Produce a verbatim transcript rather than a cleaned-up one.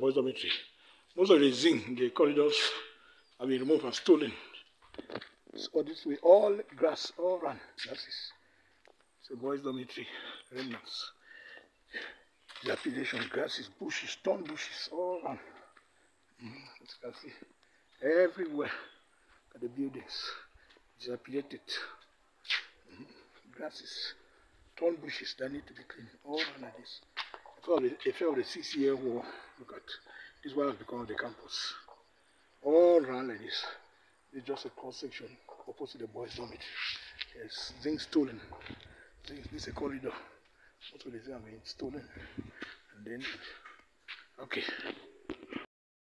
boys' dormitory. Most of the zinc in the corridors have been removed and stolen. So this way, all grass, all run. That's it. It's a boys' dormitory, remnants. Dilapidation, grasses, bushes, thorn bushes, all run. Mm, as you can see, everywhere at the buildings, dilapidated. Mm, grasses, thorn bushes that need to be cleaned, all run like this. They fell the six-year war. Look at this one has become the campus. All run like this. It's just a cross section opposite the boys' dormitory. Yes, zinc stolen. Zinc, this is a corridor. Most of the zinc have been stolen. And then, okay.